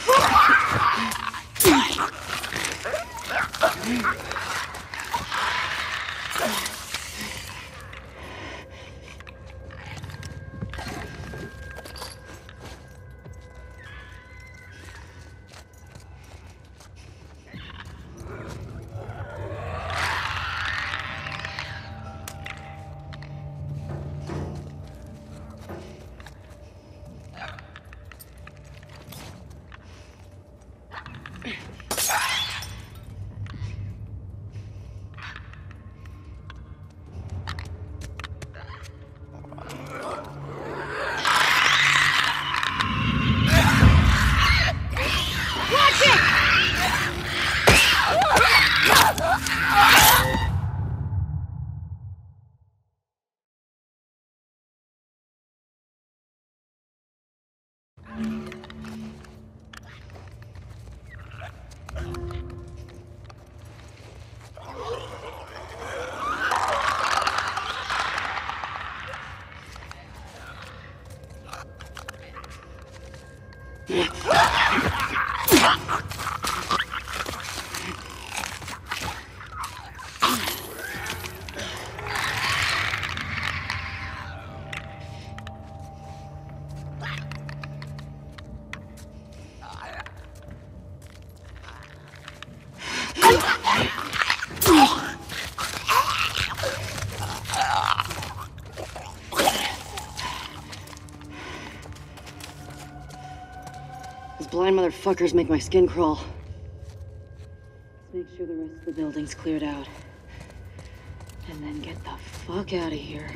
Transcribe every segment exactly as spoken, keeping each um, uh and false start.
Blind motherfuckers make my skin crawl. Let's make sure the rest of the building's cleared out. And then get the fuck out of here.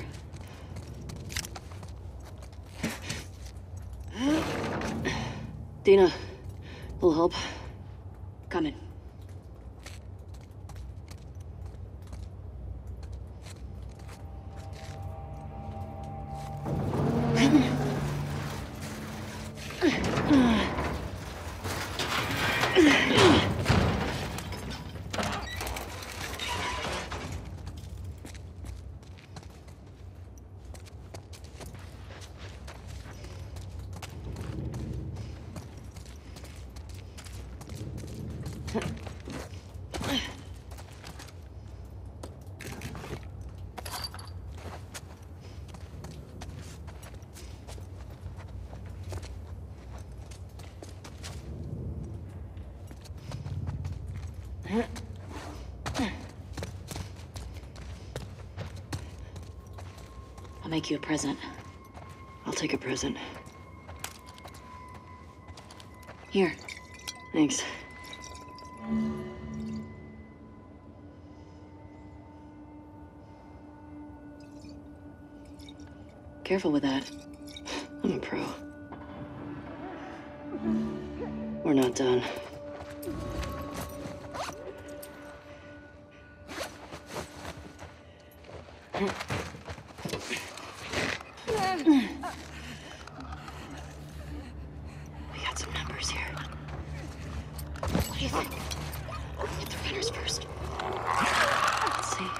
Dina, little help? Coming. I'll make you a present. I'll take a present. Here. Thanks. Careful with that. I'm a pro. We're not done. We got some numbers here. What do you think? Get the runners first. Let's see.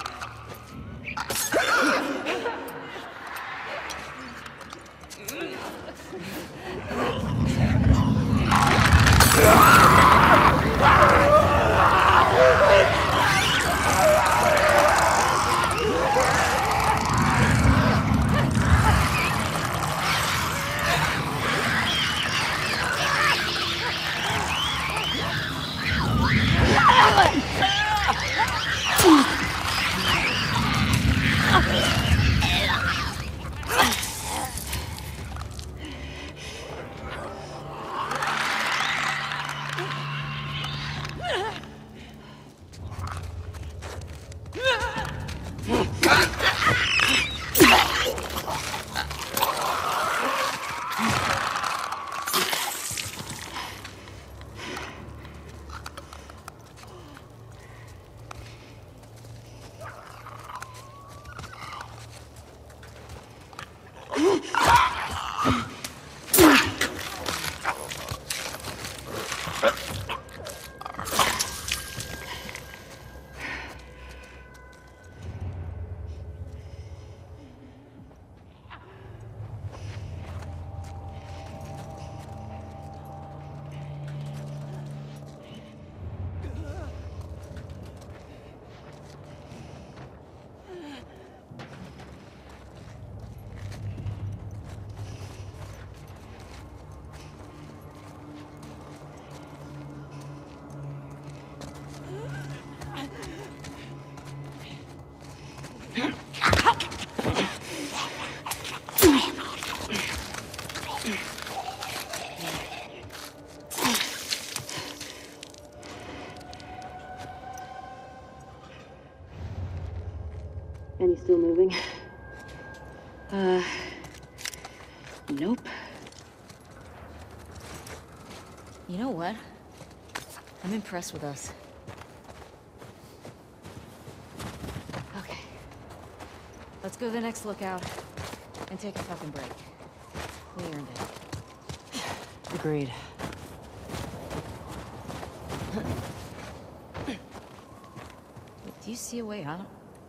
still moving? Uh, nope. You know what? I'm impressed with us. Okay. Let's go to the next lookout and take a fucking break. We earned it. Agreed. Do you see a way out?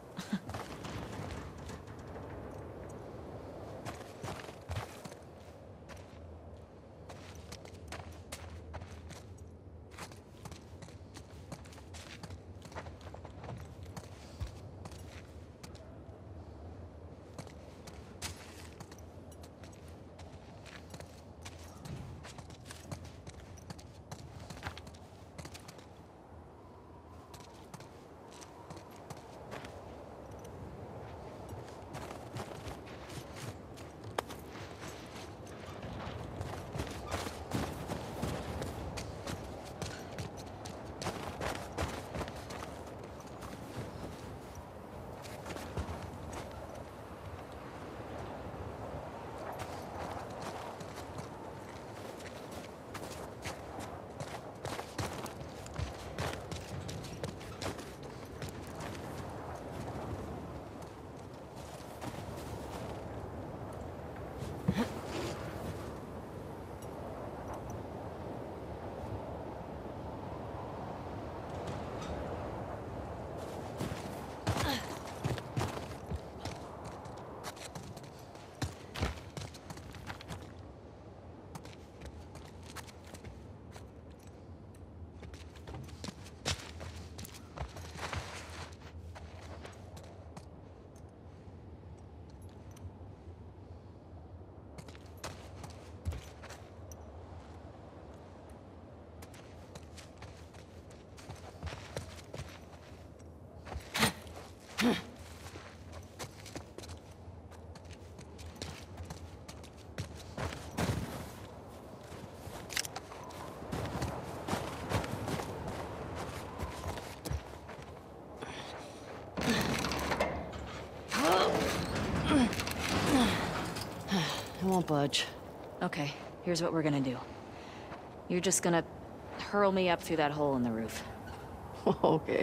I won't budge. Okay, here's what we're gonna do. You're just gonna hurl me up through that hole in the roof. Okay.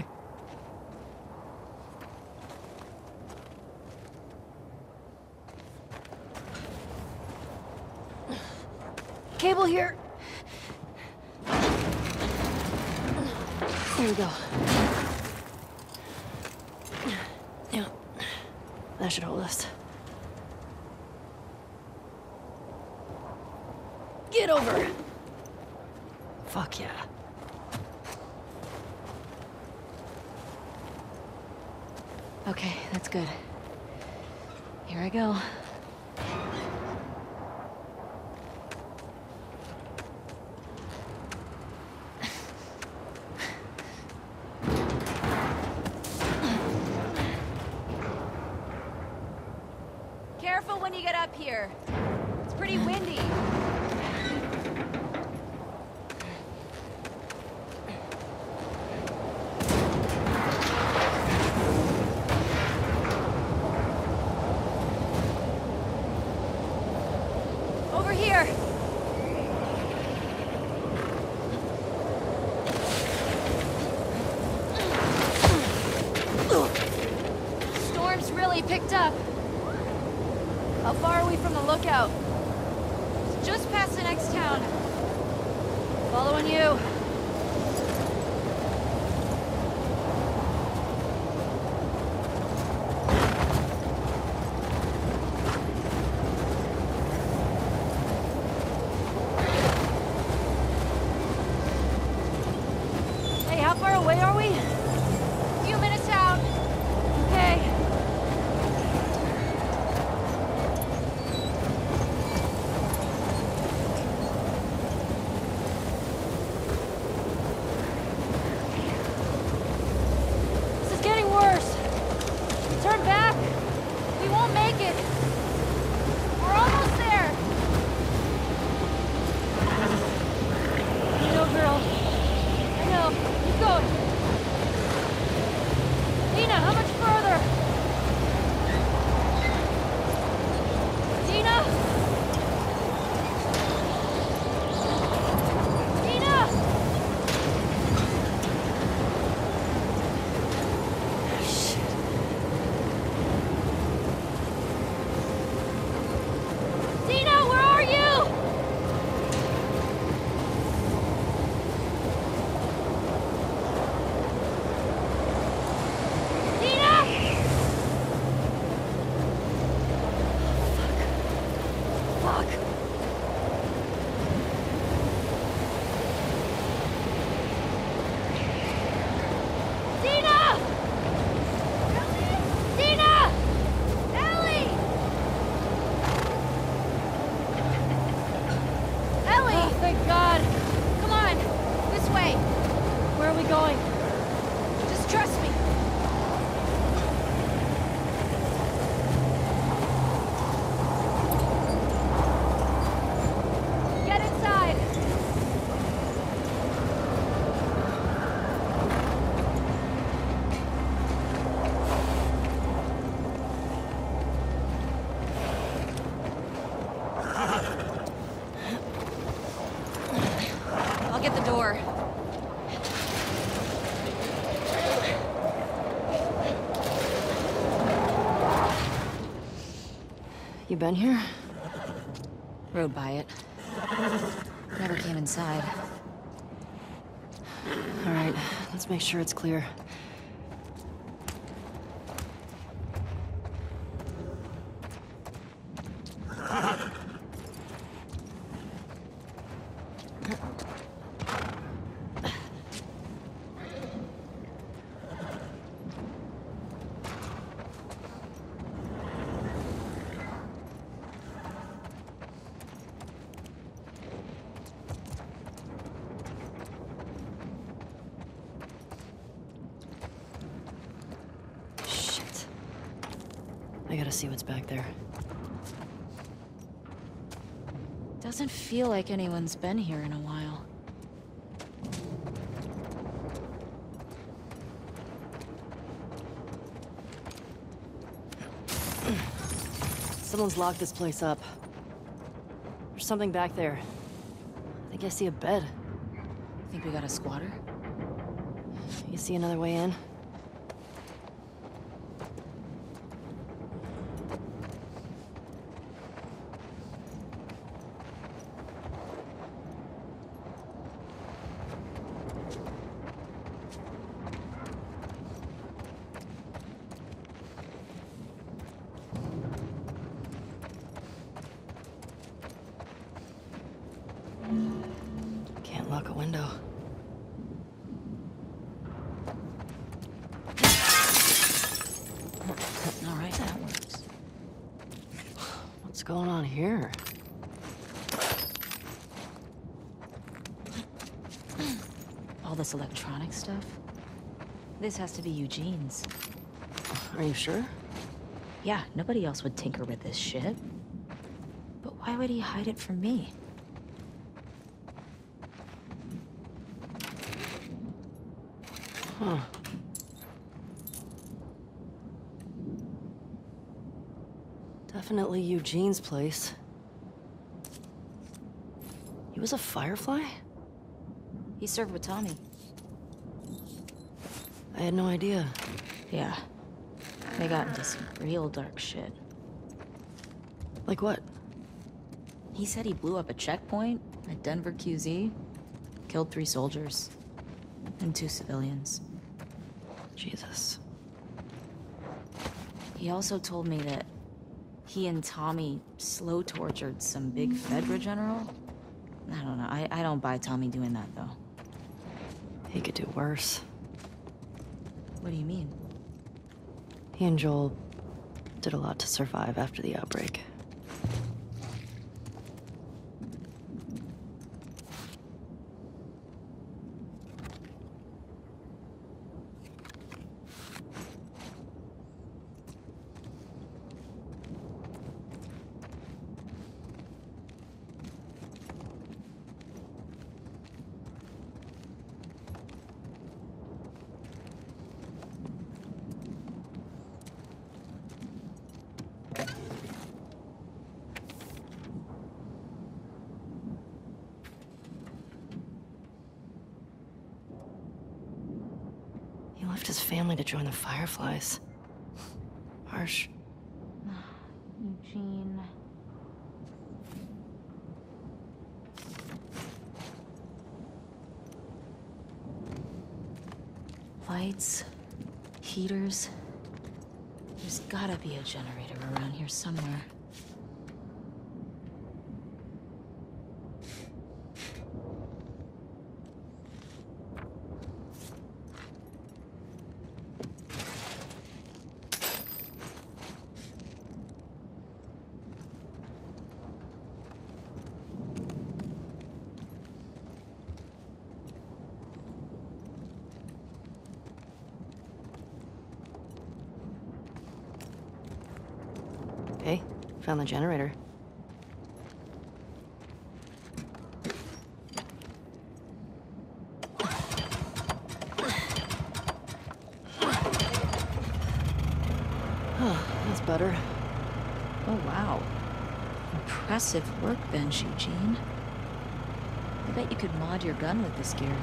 Cable here. There we go. Yeah, that should hold us. Get over! Fuck yeah. Okay, that's good. Here I go. Careful when you get up here. It's pretty windy. Over here. Storm's really picked up. How far are we from the lookout? It's just past the next town. Following you. Hey, how far away are we? A few minutes out. Okay. Turn back! We won't make it! We're almost there! I know, girl. I know. Keep going. at the door. You been here? Rode by it. Never came inside. All right, let's make sure it's clear. I gotta see what's back there. Doesn't feel like anyone's been here in a while. Someone's locked this place up. There's something back there. I think I see a bed. Think we got a squatter? You see another way in? Can't lock a window. All right, that works. What's going on here? All this electronic stuff? This has to be Eugene's. Are you sure? Yeah, nobody else would tinker with this shit. But why would he hide it from me? Huh. Definitely Eugene's place. He was a firefly? He served with Tommy. I had no idea. Yeah. They got into some real dark shit. Like what? He said he blew up a checkpoint at Denver Q Z, killed three soldiers, and two civilians. Jesus. He also told me that he and Tommy slow tortured some big Fedra general. I don't know. I, I don't buy Tommy doing that, though. He could do worse. What do you mean? He and Joel did a lot to survive after the outbreak. Left his family to join the Fireflies. Harsh. Eugene. Lights, heaters. There's gotta be a generator around here somewhere. Okay, found the generator. Oh, that's better. Oh, wow. Impressive workbench, Eugene. bet you could mod your gun with this gear.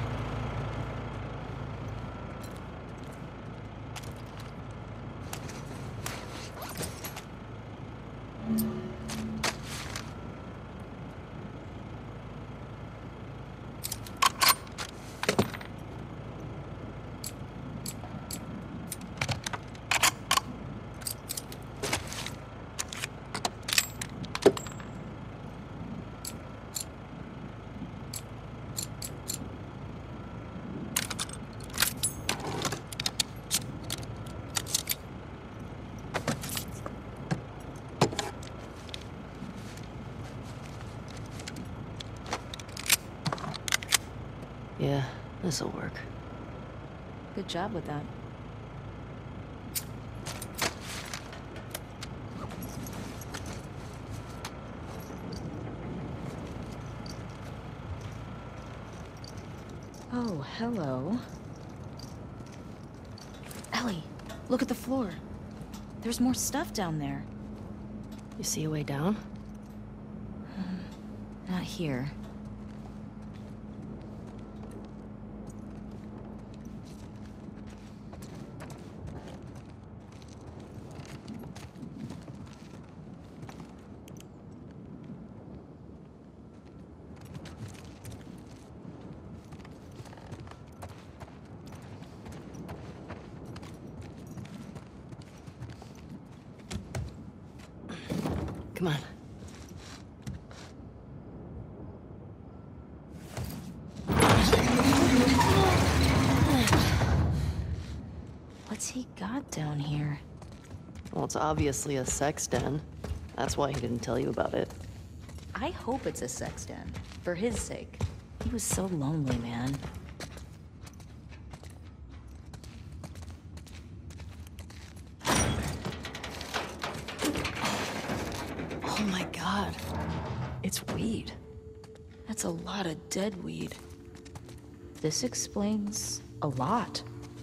Yeah, this'll work. Good job with that. Oh, hello. Ellie, look at the floor. There's more stuff down there. You see a way down? Not here. Come on. What's he got down here? Well, it's obviously a sex den. That's why he didn't tell you about it. I hope it's a sex den. For his sake. He was so lonely, man. Oh my god. It's weed. That's a lot of dead weed. This explains a lot.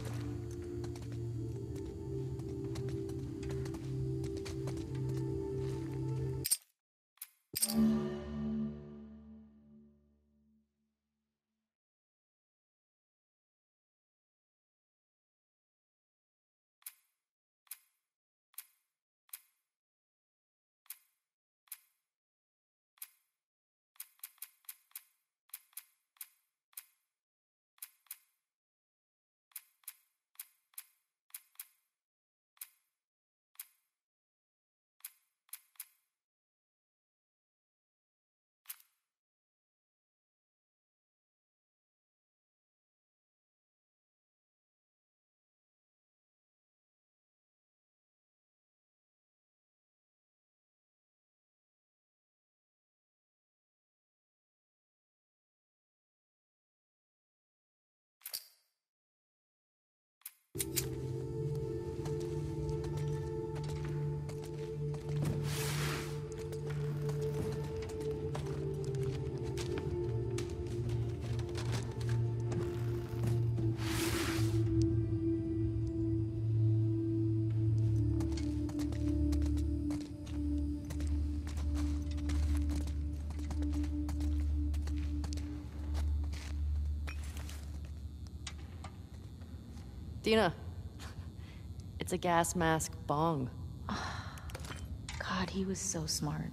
Dina. It's a gas mask bong. God, he was so smart.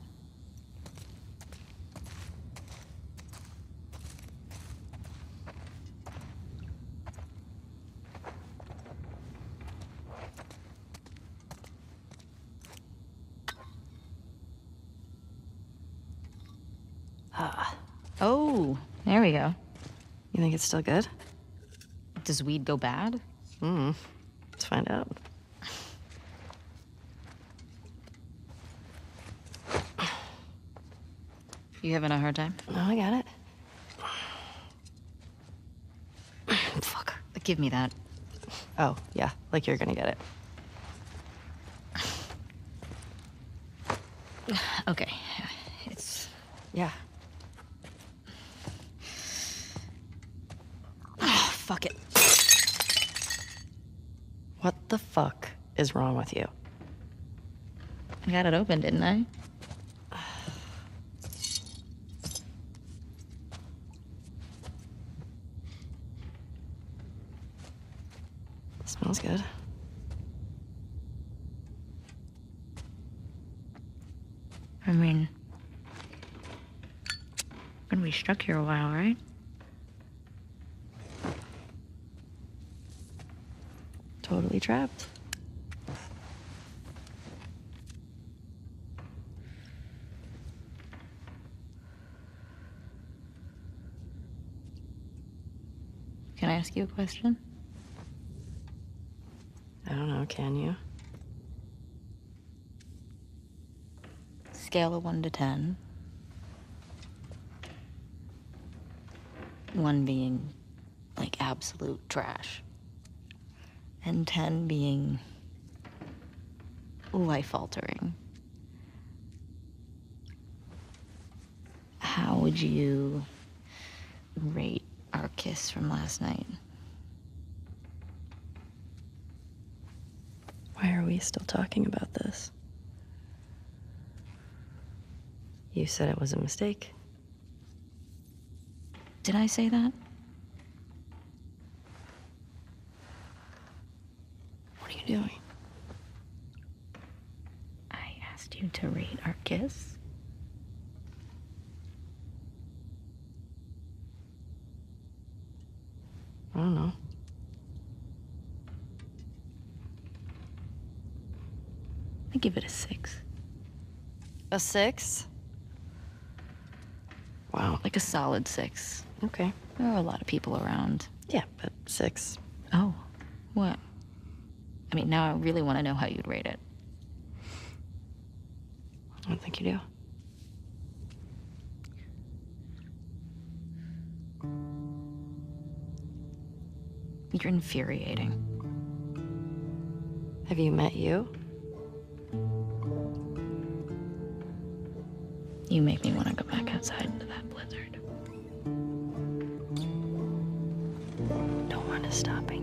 Ah. Oh, there we go. You think it's still good? Does weed go bad? Hmm. Let's find out. You having a hard time? No, I got it. Fuck. Give me that. Oh, yeah. Like you're gonna get it. Okay. It's... Yeah. Oh, fuck it. What the fuck is wrong with you? I got it open, didn't I? Smells good. I mean, gonna be stuck here a while, right? Totally trapped. Can I ask you a question? I don't know, can you? Scale of one to ten. One being like absolute trash. And ten being life-altering. How would you rate our kiss from last night? Why are we still talking about this? You said it was a mistake. Did I say that? What are you doing? I asked you to rate our kiss. I don't know. I give it a six. A six? Wow. Like a solid six. Okay. There are a lot of people around. Yeah, but six. Oh, what? I mean, now I really want to know how you'd rate it. I don't think you do. You're infuriating. Have you met you? You make me want to go back outside into that blizzard. No one is stopping